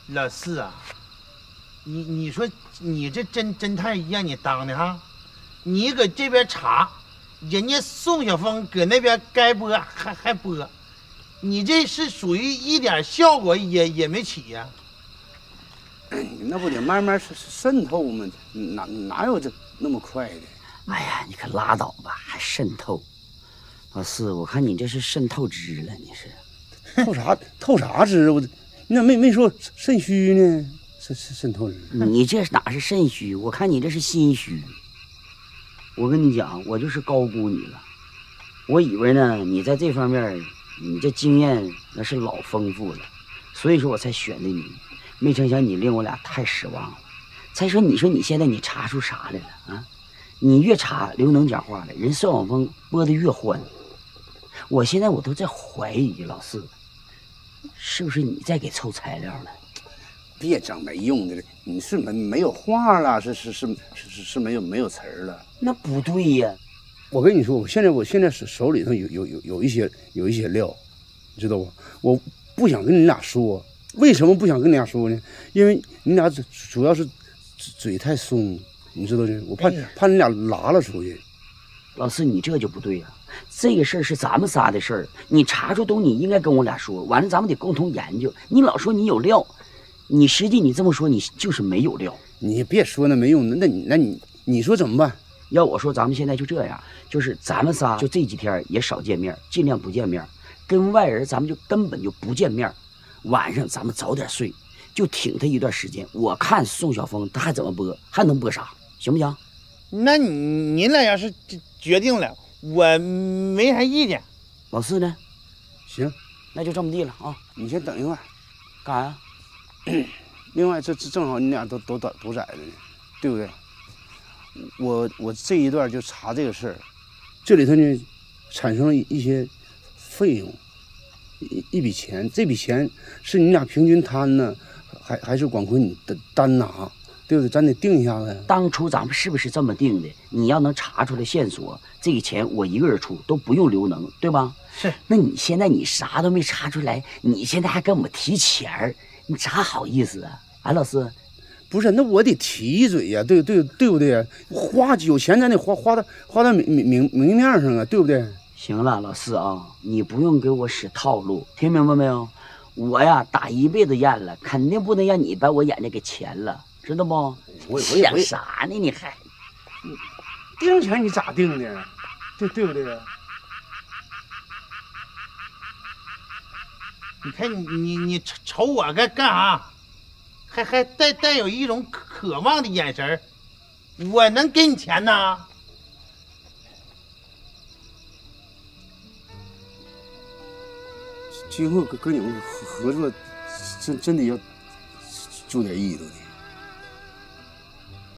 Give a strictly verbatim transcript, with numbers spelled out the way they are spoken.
老四啊，你你说你这侦侦探让你当的哈，你搁这边查，人家宋晓峰搁那边该播还还播，你这是属于一点效果也也没起呀、 啊。那不得慢慢渗透吗？哪哪有这那么快的？ 哎呀，你可拉倒吧，还渗透。老四，我看你这是渗透支了，你是透啥透啥支？我你咋没没说肾虚呢？渗渗渗透支？ 你这哪是肾虚？我看你这是心虚。我跟你讲，我就是高估你了。我以为呢，你在这方面你这经验那是老丰富了，所以说我才选的你。没成想你令我俩太失望了。再说，你说你现在你查出啥来了啊？你越查刘能讲话了，人邵晓峰播的越欢。我现在我都在怀疑老四，是不是你在给凑材料呢？ 别整没用的了，你是没没有话了，是是是是是是没有没有词儿了。 那不对呀！ 我跟你说，我现在我现在手手里头有有有有一些有一些料，你知道不？我不想跟你俩说，为什么不想跟你俩说呢？因为你俩主主要是嘴太松，你知道的，我怕、哎、怕你俩拉了出去。 老四，你这就不对呀、啊！这个事儿是咱们仨的事儿，你查出东西应该跟我俩说，完了咱们得共同研究。你老说你有料，你实际你这么说，你就是没有料。 你别说那没用的，那你那你你说怎么办？ 要我说，咱们现在就这样，就是咱们仨就这几天也少见面，尽量不见面，跟外人咱们就根本就不见面。晚上咱们早点睡，就挺他一段时间。我看宋晓峰他还怎么播，还能播啥，行不行？ 那你您俩要是决定了，我没啥意见。 老四呢？ 行， 那就这么地了啊。 你先等一会儿， 干啥呀？ 另外，这这正好你俩都都都在了呢，对不对？我我这一段就查这个事儿，这里头呢产生了一些费用，一一笔钱，这笔钱是你俩平均摊呢，还还是广坤你的单拿？对不对？咱得定一下子。 当初咱们是不是这么定的？你要能查出来线索，这个钱我一个人出，都不用刘能，对吧？ 是。 那你现在你啥都没查出来，你现在还跟我们提钱儿，你咋好意思啊？啊，老四， 不是，那我得提一嘴呀、啊，对对对不对？花有钱咱得花花到花到明明明面上啊，对不对？ 行了，老四啊，你不用给我使套路，听明白没有？我呀打一辈子烟了，肯定不能让你把我眼睛给钱了。知道不？ 我我想啥呢？你还定钱你咋定的？对对不对？ 你看你你你瞅我干干啥？还还带带有一种渴望的眼神，我能给你钱呐？ 今后跟跟你们合作，真真的要注点意图的。